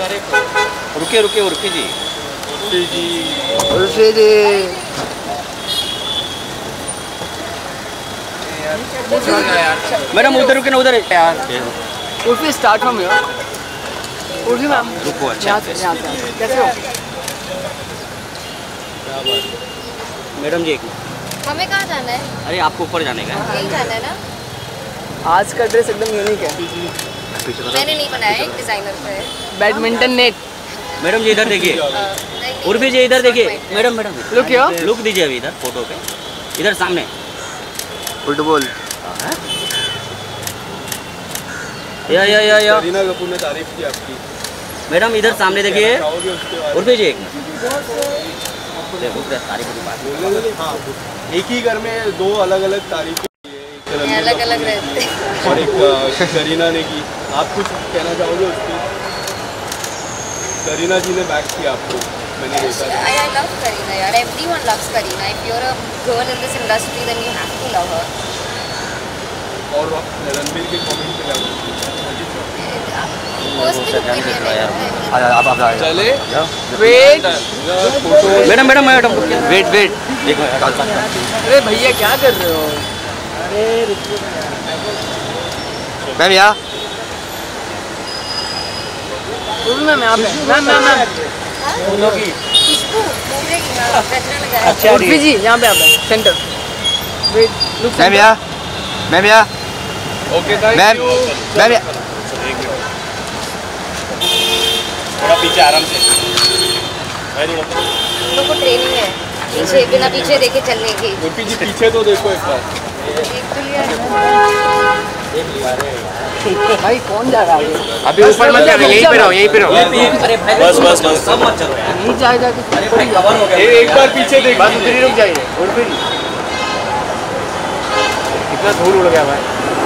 रुके रुके उर्फी जी। उर्फी जी मैडम उधर रुके ना, उधर यार। Urfi start from here. Urfi ma'am रुको, अच्छा कैसे हो? मैडम जी एक मिनट। हमें कहाँ जाना है? अरे आपको ऊपर जाने का है। यहीं जाना है ना? आज का ड्रेस एकदम यूनिक है। मैंने नहीं बनाया, एक डिजाइनर का है। Badminton net. मैडम जी इधर देखिए, उर्फी जी इधर देखिए। Madam madam look here. Look दीजिए अभी इधर फोटो पे, इधर सामने। फुटबॉल या करीना कपूर ने तारीफ की आपकी। मैडम इधर सामने देखिए। उर्फी जी एक मिनट देखो, तारीफ की बात। हाँ, एक ही घर में दो अलग अलग तारीफें अलग अलग रहते और एक करीना ने की। आप कुछ कहना चाहोगे उसकी? करीना जी ने बैक किया आपको, मैंने देखा। I love Kareena यार, everyone loves Kareena. If you're a girl in this industry, then you have to love her. और रणबीर के कमेंट पे क्या चले? Wait madam madam madam wait wait एक मिनट। अरे भैया क्या कर रहे हो? अरे मैम यहाँ मैम यहाँ पे मैम खुशबू घूमेगी ना, गजरा लगाया। अच्छा उर्फी जी यहाँ पे आप सेंटर। वेट लुक मैम यहाँ मैम यहाँ okay thank ma'am you. Ma'am यहाँ थोड़ा पीछे आराम से। हम लोग को ट्रेनिंग है, पीछे बिना पीछे देखे चलने की। उर्फी जी पीछे तो देखो एक बार। एक तो लिया भाई कौन जा रहा है? अभी ऊपर मत जाओ, यहीं पे रहो यहीं पे रहो। अरे बस बस बस सब मत चलो यार। नहीं जाएगा कि अरे भाई कवर हो गया। एक बार पीछे देख बस उधर ही रुक जाइए। कितना धूल उड़ गया भाई।